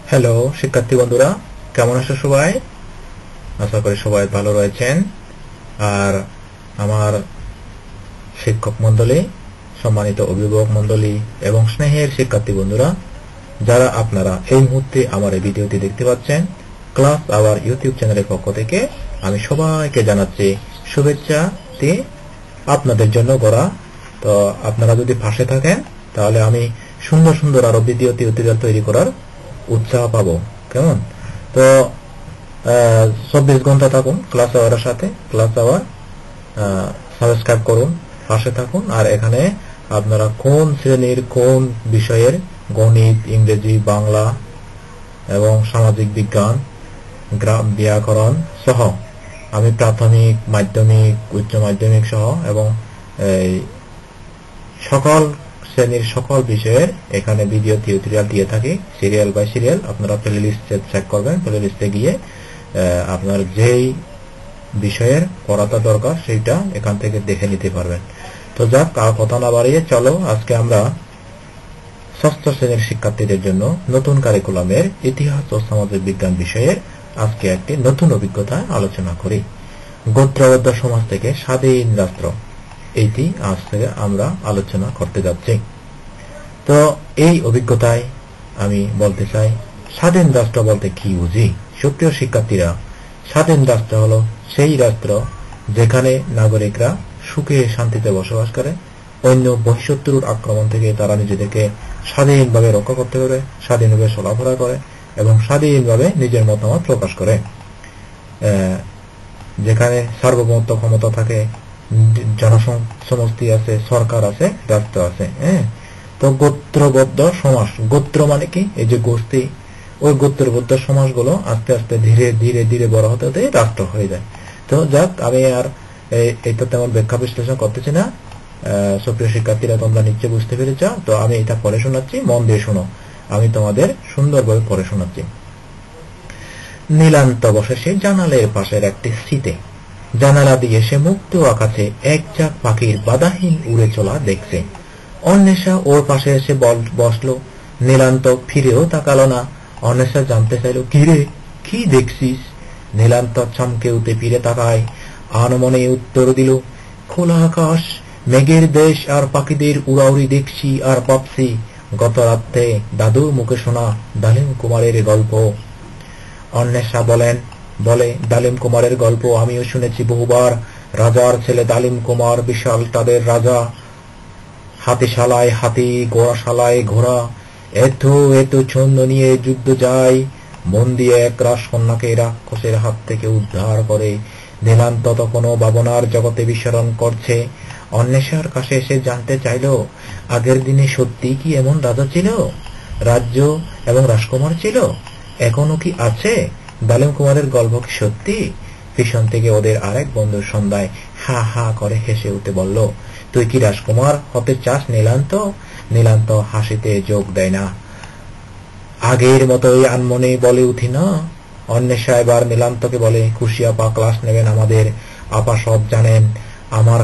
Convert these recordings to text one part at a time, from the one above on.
Hello শিক্ষার্থী বন্ধুরা, কেমন আছো সবাই? আশা করি সবাই ভালো রয়েছেন। আর আমার শিক্ষক মণ্ডলী, সম্মানিত অভিভাবক মণ্ডলী এবং স্নেহের শিক্ষার্থী বন্ধুরা, যারা আপনারা এই মুহূর্তে আমার এই ভিডিওটি দেখতে পাচ্ছেন, ক্লাস আওয়ার ইউটিউব চ্যানেলের পক্ষ থেকে আমি সবাইকে জানাচ্ছি শুভেচ্ছা দিয়ে আপনাদের জন্য গড়া। তো আপনারা যদি পাশে থাকেন তাহলে আমি সুন্দর সুন্দর আরো ভিডিও টিউটোরিয়াল তৈরি করার উৎসাহ পাবো। কেমন? তো 24 ঘন্টা থাকুন ক্লাস আওয়ারের সাথে। ক্লাস আওয়ার সাবস্ক্রাইব করুন, পাশে থাকুন। আর এখানে আপনারা কোন শ্রেণীর কোন বিষয়ের গণিত, ইংরেজি, বাংলা এবং সামাজিক বিজ্ঞান, ব্যাকরণ সহ আমি প্রাথমিক, মাধ্যমিক, উচ্চ মাধ্যমিক সহ এবং সকল শ্রেণীর সকল বিষয়ের এখানে ভিডিও টিউটোরিয়াল দিয়ে থাকি সিরিয়াল বাই সিরিয়াল। আপনারা প্লেলিস্ট চেক করবেন, প্লেলিস্টে গিয়ে আপনার যেই বিষয়ের পড়াটা দরকার সেইটা এখান থেকে দেখে নিতে পারবেন। তো যাক, আর কথা না বাড়িয়ে চলো আজকে আমরা ষষ্ঠ শ্রেণীর শিক্ষার্থীদের জন্য নতুন কারিকুলামের ইতিহাস ও সামাজিক বিজ্ঞান বিষয়ের আজকে একটি নতুন অভিজ্ঞতা আলোচনা করি। গোত্রবদ্ধ সমাজ থেকে স্বাধীন রাষ্ট্র, এইটি আজ থেকে আমরা আলোচনা করতে যাচ্ছি। তো এই অভিজ্ঞতায় আমি বলতে চাই, স্বাধীন রাষ্ট্র বলতে কি বুঝি? সুপ্রিয় শিক্ষার্থীরা, স্বাধীন রাষ্ট্র হলো সেই রাষ্ট্র যেখানে নাগরিকরা সুখে শান্তিতে বসবাস করে, অন্য বহিঃশত্রুর আক্রমণ থেকে তারা নিজেদেরকে স্বাধীনভাবে রক্ষা করতে পারে, স্বাধীনভাবে চলাফেরা করে এবং স্বাধীনভাবে নিজের মতামত প্রকাশ করে, যেখানে সার্বভৌমত্ব ক্ষমতা থাকে, জনসমষ্টি আছে, সরকার আছে, রাষ্ট্র আছে। তো গোত্রবদ্ধ সমাজ, গোত্র মানে কি? এই যে গোষ্ঠী, ওই গোত্রবদ্ধ সমাজগুলো আস্তে আস্তে ধীরে ধীরে ধীরে বড় হতে হতে রাষ্ট্র হয়ে যায়। তো যাক, আমি আর এটা তেমন ব্যাখ্যা বিশ্লেষণ করতেছি না। সুপ্রিয় শিক্ষার্থীরা, তোমরা নিশ্চয় বুঝতে পেরেছ। তো আমি এটা পড়ে শোনাচ্ছি, মন দিয়ে শোনো। আমি তোমাদের সুন্দরভাবে পড়ে শোনাচ্ছি। নীলান্ত বসেছে জানালের পাশের একটি সিটে। জানালা দিয়ে সে মুক্ত আকাশে এক ঝাঁক পাখির বাধাহীন উড়ে চলা দেখছে। অন্বেষা ওর পাশে এসে বসলো। নীলান্ত ফিরেও তাকালো না। অন্বেষা জানতে চাইল, কিরে, কি দেখছিস? নীলান্ত চমকে উঠে ফিরে তাকায়, আনমনে উত্তর দিল, খোলা আকাশ, মেঘের দেশ আর পাখিদের উড়াউড়ি দেখছি আর ভাবছি গত রাত্রে দাদুর মুখে শোনা ডালিম কুমারের গল্প। অন্বেষা বলে, ডালিম কুমারের গল্প আমিও শুনেছি বহুবার। রাজার ছেলে ডালিম কুমার, বিশাল তাদের রাজা। হাতিশালায় হাতি, ঘোড়াশালায় ঘোড়া, এত এত ছন্দ নিয়ে যুদ্ধ যায়। বন্দি এক রাজকন্যাকে রাক্ষসের হাত থেকে উদ্ধার করে। নীলান্ত তখনও ভাবনার জগতে বিচরণ করছে। অন্বেষার কাছে এসে জানতে চাইল, আগের দিনে সত্যি কি এমন রাজা ছিল, রাজ্য এবং রাজকুমার ছিল? এখনো কি আছে? ডালিম কুমারের গল্প কি সত্যি? পিছন থেকে ওদের আরেক বন্ধুর সন্ধ্যায় হা হা করে হেসে উঠে বলল, তুই কি রাজকুমার হতে চাস নীলান্ত? নীলান্ত হাসিতে যোগ দেয় না। আগের মতোই আনমনে বলে উঠি না। অন্বেষা এবার নীলান্তকে বলে, খুশি আপা ক্লাস নেবেন আমাদের। আপা সব জানেন। আমার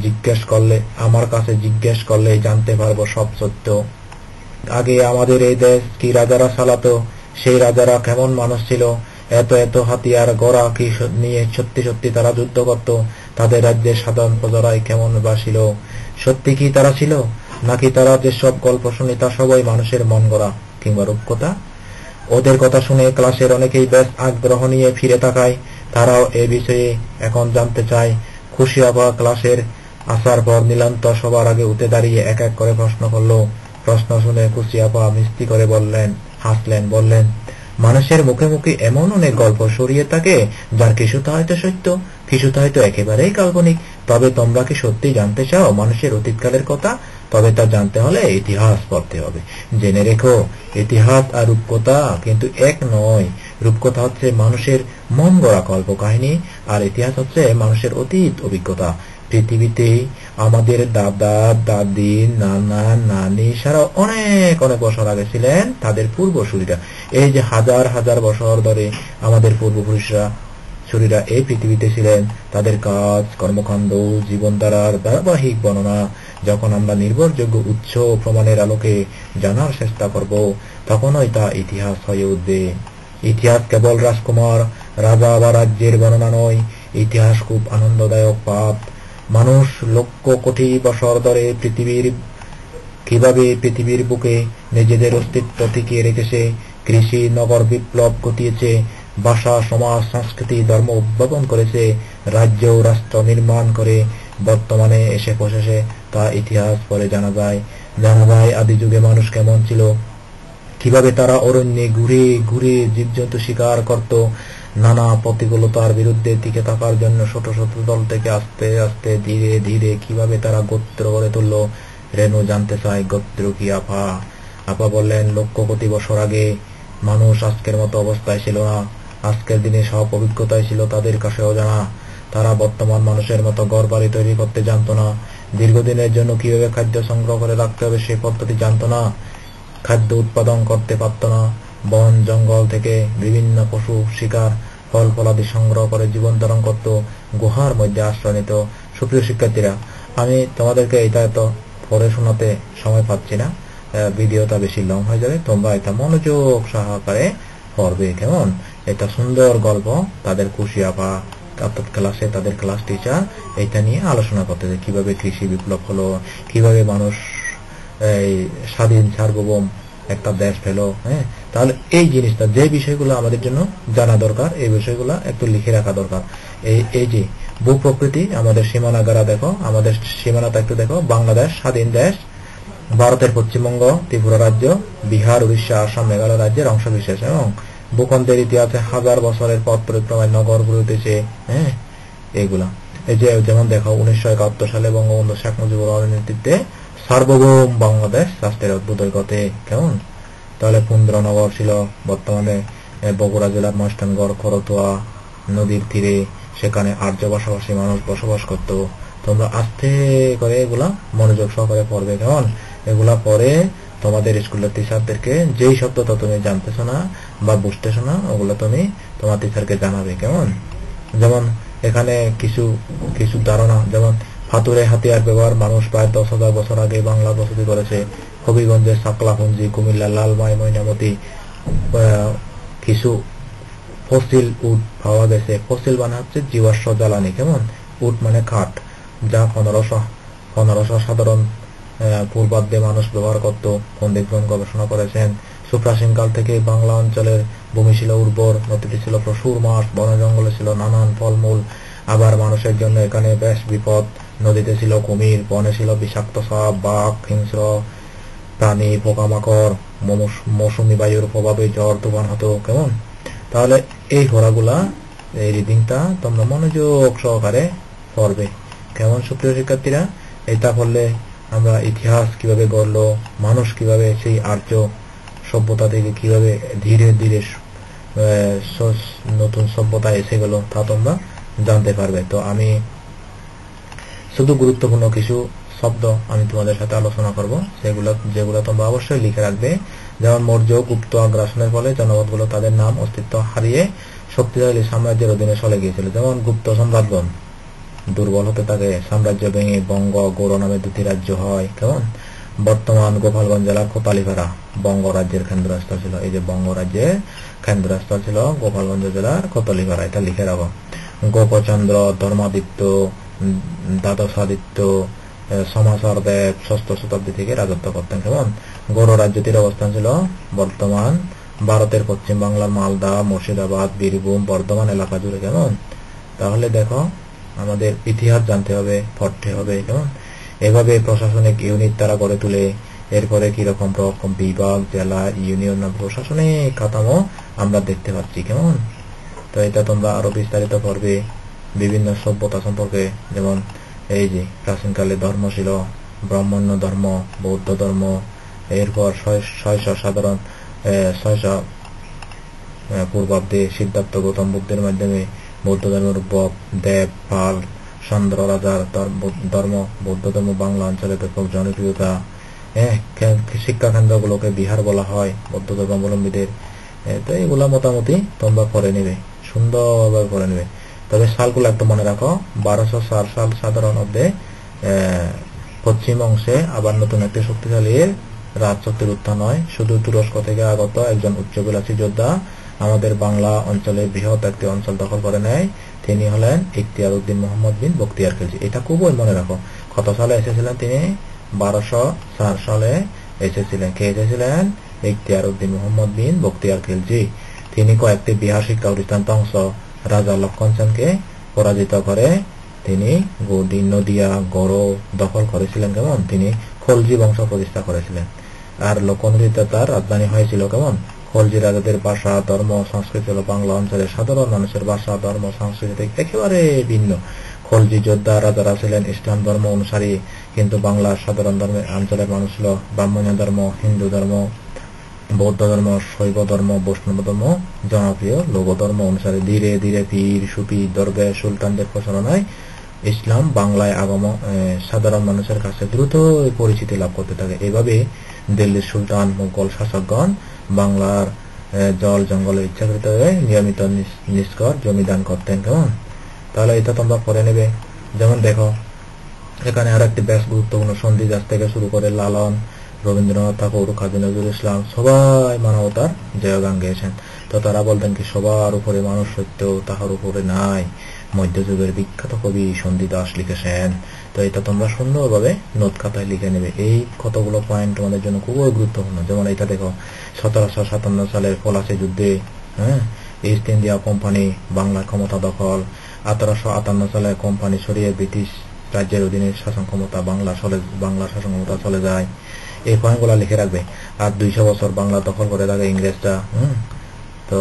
কাছে জিজ্ঞেস করলে জানতে পারবো সব সত্য। আগে আমাদের এই দেশ কি রাজারা চালাতো? সেই রাজারা কেমন মানুষ ছিল? এত এত হাতিয়ার গড়া কি নিয়ে সত্যি সত্যি তারা যুদ্ধ করত? তাদের রাজ্যের সাধারণ প্রজারাই কেমন বা ছিল? সত্যি কি তারা ছিল, নাকি তারা যেসব গল্প শুনি তা সবাই মানুষের মন গড়া কিংবা রূপকথা? ওদের কথা শুনে ক্লাসের অনেকেই বেশ আগ্রহ নিয়ে ফিরে তাকায়। তারাও এ বিষয়ে এখন জানতে চায়। খুশি আপা ক্লাসের আসার পর নীলান্ত সবার আগে উঠে দাঁড়িয়ে এক এক করে প্রশ্ন করলো। প্রশ্ন শুনে খুশি আপা মিষ্টি করে হাসলেন, বললেন, মানুষের মুখে মুখে এমন অনেক গল্প ছড়িয়ে থাকে যার কিছুটা হয়তো সত্য, কিছুটা হয়তো একেবারেই কাল্পনিক। তবে তোমরা কি সত্যি জানতে চাও মানুষের অতীতকালের কথা? তবে তা জানতে হলে ইতিহাস পড়তে হবে। জেনে রেখো, ইতিহাস আর রূপকথা কিন্তু এক নয়। রূপকথা হচ্ছে মানুষের মন গড়া কল্প কাহিনী, আর ইতিহাস হচ্ছে মানুষের অতীত অভিজ্ঞতা। পৃথিবীতে আমাদের দাদা দাদি, নানা নানি সারা অনেক অনেক বছর আগে ছিলেন তাদের পূর্বসূরীরা। এই যে হাজার হাজার বছর ধরে আমাদের পূর্বপুরুষরা এই পৃথিবীতে ছিলেন, তাদের কাজ, কর্মকাণ্ড, জীবনধারার ধারাবাহিক বর্ণনা যখন আমরা নির্ভরযোগ্য উৎস প্রমাণের আলোকে জানার চেষ্টা করব, তখনই তা ইতিহাস হয়ে উঠবে। ইতিহাস কেবল রাজকুমার, রাজা বা রাজ্যের বর্ণনা নয়, ইতিহাস খুব আনন্দদায়ক পাঠ। মানুষ লক্ষ কোটি বছর ধরে কিভাবে পৃথিবীর বুকে নিজেদের অস্তিত্ব টিকিয়ে রেখেছে, কৃষি, নগর বিপ্লব ঘটিয়েছে, ভাষা, সমাজ, সংস্কৃতি, ধর্ম উদ্ভাবন করেছে, রাজ্য ও রাষ্ট্র নির্মাণ করে বর্তমানে এসে পৌঁছেছে, তা ইতিহাস পড়ে জানা যায়। আদি যুগে মানুষ কেমন ছিল, কিভাবে তারা অরণ্যে ঘুরে ঘুরে জীবজন্তু শিকার করত, নানা প্রতিকূলতার বিরুদ্ধে টিকে থাকার জন্য ছোট ছোট দল থেকে আস্তে আস্তে ধীরে ধীরে কিভাবে তারা গোত্র গড়ে তুলল। রেণু জানতে চায় গোত্র কি? আপা বললেন, লক্ষ কোটি বছর আগে মানুষ আজকের মতো অবস্থায় ছিল না। আজকের দিনে সব অভিজ্ঞতাই ছিল তাদের কাছে অজানা। তারা বর্তমান মানুষের মতো ঘর বাড়ি তৈরি করতে জানত না, দীর্ঘদিনের জন্য কিভাবে খাদ্য সংগ্রহ করে রাখতে হবে সেই পদ্ধতি জানত না, খাদ্য উৎপাদন করতে পারত না, বন জঙ্গল থেকে বিভিন্ন পশু শিকার, ফল ফলাদি সংগ্রহ করে জীবন ধারণ করত, গুহার মধ্যে আশ্রয় নিত। সুপ্রিয় শিক্ষার্থীরা, আমি তোমাদেরকে এটা এত পড়ে শোনাতে সময় পাচ্ছি না, ভিডিওটা বেশি লং হয়ে যাবে। তোমরা এটা মনোযোগ সহকারে পড়বে, কেমন? এটা সুন্দর গল্প। তাদের খুশি আপা অর্থাৎ ক্লাসে তাদের ক্লাস টিচার এটা নিয়ে আলোচনা করতেছে, কিভাবে কৃষি বিপ্লব হলো, কিভাবে মানুষ স্বাধীন সার্বভৌম একটা দেশ পেলো। হ্যাঁ, তাহলে এই জিনিসটা, যে বিষয়গুলো আমাদের জন্য জানা দরকার, এই বিষয়গুলো একটু লিখে রাখা দরকার। এই যে ভূপ্রকৃতি, আমাদের সীমানা গাড়া দেখো, আমাদের সীমানাটা একটু দেখো। বাংলাদেশ স্বাধীন দেশ, ভারতের পশ্চিমবঙ্গ, ত্রিপুরা রাজ্য, বিহার, উড়িষ্যা, আসাম, মেঘালয় রাজ্যের অংশ বিশেষ, এবং ভূখণ্ডের ইতিহাসে হাজার বছরের পথ পরিক্রমায় নগর গড়ে উঠেছে। হ্যাঁ, এগুলা এই যে যেমন দেখো 1971 সালে বঙ্গবন্ধু শেখ মুজিবুর রহমানের নেতৃত্বে সার্বভৌম বাংলাদেশ রাষ্ট্রের উদ্বোধন ঘটে, কেমন? তাহলে পুন্দ্রনগর ছিল বর্তমানে বগুড়া জেলার মহেশখালীগড়, করতোয়া নদীর তীরে, সেখানে আর্য ভাষাভাষী মানুষ বসবাস করত। তোমরা আস্তে করে এগুলা মনোযোগ সহকারে পড়বে, কেমন? এগুলা পরে তোমাদের স্কুলের টিচারদেরকে যেই শব্দটা তুমি জানতেছো না বা বুঝতেছো না, ওগুলো তুমি তোমার টিচারকে জানাবে, কেমন? যেমন এখানে কিছু কিছু ধারণা, যেমন হাতুড়ে হাতিয়ার ব্যবহার মানুষ প্রায় 10,000 বছর আগে বাংলা বসতি করেছে। হবিগঞ্জের সাকলাপুঞ্জি, কুমিল্লা লালমাই, ময়নামতি কিছু ফসিল উট পাওয়া গেছে। ফসিল মানে হচ্ছে জীবাশ্ম জ্বালানি, কেমন? উট মানে কাঠ, যা 1500 সাধারণ পূর্বাব্দে মানুষ ব্যবহার করত, পণ্ডিতগণ গবেষণা করেছেন। সুপ্রাচীনকাল থেকে বাংলা অঞ্চলের ভূমি ছিল উর্বর, নদীটি ছিল প্রচুর মাছ, বন জঙ্গলে ছিল নানান ফলমূল। আবার মানুষের জন্য এখানে বেশ বিপদ, নদীতে ছিল কুমির, বনে ছিল বিষাক্ত সাপ, বাঘ, হিংস্র প্রাণী, পোকামাকড়, মৌসুমী বায়ুর প্রভাবে ঝড় তুফান হতো, কেমন? তাহলে এই ঘোড়াগুলা, এই রিডিংটা তোমরা মনোযোগ সহকারে পড়বে, কেমন সুপ্রিয় শিক্ষার্থীরা? এটা পড়লে আমরা ইতিহাস কিভাবে গড়লো, মানুষ কিভাবে সেই আর্য সভ্যতা থেকে কিভাবে ধীরে ধীরে নতুন সভ্যতা এসে গেল, তা তোমরা জানতে পারবে। তো আমি শুধু গুরুত্বপূর্ণ কিছু শব্দ আমি তোমাদের সাথে আলোচনা করব, যেগুলো তোমরা অবশ্যই লিখে রাখবে। যেমন মৌর্য, গুপ্ত আগ্রাসনের ফলে জনপদগুলো তাদের নাম অস্তিত্ব হারিয়ে শক্তিশালী সাম্রাজ্যের অধীনে চলে গিয়েছিল। যেমন গুপ্ত সম্রাটগণ দুর্বল হতে থাকে, সাম্রাজ্য ভেঙে বঙ্গ, গৌড় নামে দুটি রাজ্য হয়, কেমন? বর্তমান গোপালগঞ্জ জেলার কোতালিপাড়া বঙ্গ রাজ্যের কেন্দ্রস্থল ছিল। এই যে বঙ্গ রাজ্যের কেন্দ্রস্থল ছিল গোপালগঞ্জ জেলার কোতালিপাড়া, এটা লিখে রাখো। গোপচন্দ্র, ধর্মাদিত্য, দ্বাদশাদিত্য, সমাচার দেব 6ষ্ঠ শতাব্দী থেকে রাজত্ব করতেন, কেমন? গৌড় রাজ্যটির অবস্থান ছিল বর্তমান ভারতের পশ্চিম বাংলার মালদা, মুর্শিদাবাদ, বীরভূম, বর্ধমান এলাকা জুড়ে, কেমন? তাহলে দেখো, আমাদের ইতিহাস জানতে হবে, পড়তে হবে, কেমন? এভাবে প্রশাসনিক ইউনিট তারা গড়ে তুলে। এরপরে কিরকম রকম বিভাগ, জেলা, ইউনিয়ন, প্রশাসনিক কাঠামো আমরা দেখতে পাচ্ছি, কেমন? তো এটা তোমরা আরো বিস্তারিত পড়বে বিভিন্ন সভ্যতা সম্পর্কে। যেমন এই যে প্রাচীনকালে ধর্ম ছিল ব্রাহ্মণ্য ধর্ম, বৌদ্ধ ধর্ম। এরপর 600 পূর্বাব্দে সিদ্ধার্থ গৌতম বুদ্ধের মাধ্যমে বৌদ্ধ ধর্মের উদ্ভব। দেব, পাল, চন্দ্র রাজার ধর্ম, বৌদ্ধ ধর্ম বাংলা অঞ্চলে ব্যাপক জনপ্রিয়তা। শিক্ষা কেন্দ্রগুলোকে বিহার বলা হয় বৌদ্ধ ধর্মাবলম্বীদের। তো এগুলা মোটামুটি তোমরা পড়ে নেবে, সুন্দরভাবে পড়ে নেবে। তবে সালগুলো একটু মনে রাখো। 1204 সাল সাধারণ অব্দে পশ্চিম অংশে আবার নতুন একটি শক্তিশালী রাজশক্তির উত্থান হয়। শুধু তুরস্ক থেকে আগত একজন উচ্চবিলাসী যোদ্ধা আমাদের বাংলা অঞ্চলে বৃহৎ একটি অঞ্চল দখল করে নেয়। তিনি হলেন ইখতিয়ার উদ্দিন মোহাম্মদ বিন বখতিয়ার খিলজি। এটা খুবই মনে রাখো। কত সালে এসেছিলেন তিনি? 1204 সালে এসেছিলেন। কে এসেছিলেন? ইখতিয়ার উদ্দিন মোহাম্মদ বিন বখতিয়ার খিলজি। তিনি কয়েকটি বিহার শিক্ষা প্রতিষ্ঠান ধ্বংস রাজা লক্ষণ সেনকে পরাজিত করে তিনি নদিয়া গড় দখল করেছিলেন। কেমন? তিনি খলজি বংশ প্রতিষ্ঠা করেছিলেন। আর লোকনৃত্যে তার রাজধানী হয়েছিল কেমন? খলজি রাজাদের ভাষা ধর্ম সংস্কৃতি হল বাংলা অঞ্চলের সাধারণ মানুষের ভাষা ধর্ম সংস্কৃতি থেকে একেবারে ভিন্ন। খলজি যোদ্ধা রাজারা ছিলেন ইসলাম ধর্ম অনুসারী, কিন্তু বাংলার সাধারণ ধর্মের অঞ্চলের মানুষ ছিল ব্রাহ্মণীয় ধর্ম, হিন্দু ধর্ম, বৌদ্ধ ধর্ম, শৈব ধর্ম, বৈষ্ণব ধর্ম জনপ্রিয় লোক ধর্ম অনুসারে ধীরে ধীরে পীর সুফি দরগাহ সুলতানদের প্রচারণায় ইসলাম বাংলায় সাধারণ মানুষের কাছে দ্রুত পরিচিতি লাভ করতে থাকে। এভাবে দিল্লির সুলতান মুঘল শাসকগণ বাংলার জল জঙ্গলে ইচ্ছাকৃত নিয়মিত নিষ্কর জমিদান করতেন। কেমন? তাহলে এটা তোমরা পড়ে নেবে। যেমন দেখো এখানে আর একটি বেশ গুরুত্বপূর্ণ সন্ধি, যার থেকে শুরু করে লালন, রবীন্দ্রনাথ ঠাকুর, কাজী নজরুল ইসলাম সবাই মানবতার জয়গান গেয়েছেন। তো তারা বলতেন কি সবার উপরে মানুষ সত্য, তাহার উপরে নাই। মধ্যযুগের বিখ্যাত কবি সন্ধিদাস লিখেছেন। তো এটা তোমরা সুন্দরভাবে নোট খাতায় লিখে নেবে। এই কতগুলো পয়েন্ট তোমাদের জন্য খুবই গুরুত্বপূর্ণ। যেমন এটা দেখো 1757 সালের পলাশী যুদ্ধে ইস্ট ইন্ডিয়া কোম্পানি বাংলার ক্ষমতা দখল। 1858 সালে কোম্পানি সরিয়ে ব্রিটিশ রাজ্যের অধীনে শাসন ক্ষমতা বাংলার শাসন ক্ষমতা চলে যায়। এই পয়েন্টগুলা লিখে রাখবে। আর 200 বছর বাংলা দখল করে থাকে ইংরেজরা। তো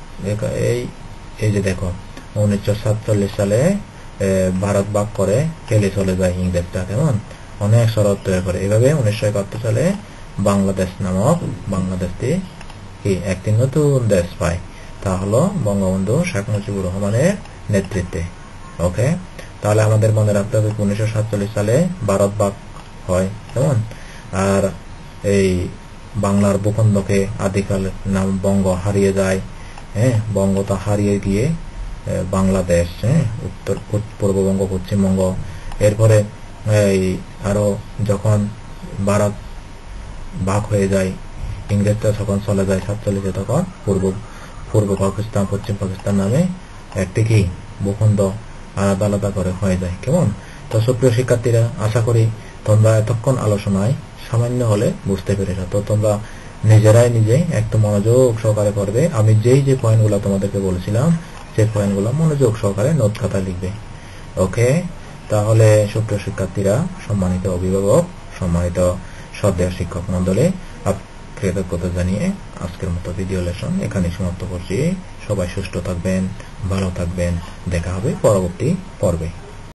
এই যে দেখো 1947 সালে ভারত ভাগ করে ফেলে চলে যায় ইংরেজরা। কেমন? অনেক শরৎ তৈরি করে। এভাবে 1971 সালে বাংলাদেশ নামক বাংলাদেশটি কি একটি নতুন দেশ পায়। তা হলো বঙ্গবন্ধু শেখ মুজিবুর রহমানের নেতৃত্বে। ওকে, তাহলে আমাদের মনে রাখতে হবে 1947 সালে ভারত ভাগ হয়। কেমন? আর এই বাংলার ভূখণ্ডকে আদিকাল নাম বঙ্গ হারিয়ে যায়। বঙ্গটা হারিয়ে গিয়ে বাংলাদেশ, উত্তর পূর্ববঙ্গ পশ্চিমবঙ্গ। এরপরে এই আরো যখন ভারত ভাগ হয়ে যায় ইংরেজরা যখন চলে যায় 47-এ, তখন পূর্ব পাকিস্তান পশ্চিম পাকিস্তান নামে একটি কি ভূখণ্ড আলাদা আলাদা করে হয়ে যায়। কেমন? তো সুপ্রিয় শিক্ষার্থীরা, আশা করি তোমরা এতক্ষণ আলোচনায় সামান্য হলে বুঝতে পেরেছ। তো তোমরা নিজেরাই নিজে একটু মনোযোগ সহকারে করবে। আমি যে পয়েন্টগুলো তোমাদেরকে বলেছিলাম সেই পয়েন্টগুলো মনোযোগ সহকারে নোট খাতায় লিখবে। ওকে, তাহলে সুপ্রিয় শিক্ষার্থীরা, সম্মানিত অভিভাবক, সম্মানিত শ্রদ্ধেয় শিক্ষক মন্ডলী, কৃতজ্ঞতা জানিয়ে আজকের মতো ভিডিও লেসন এখানে সমাপ্ত করছি। সবাই সুস্থ থাকবেন, ভালো থাকবেন। দেখা হবে পরবর্তী পর্বে।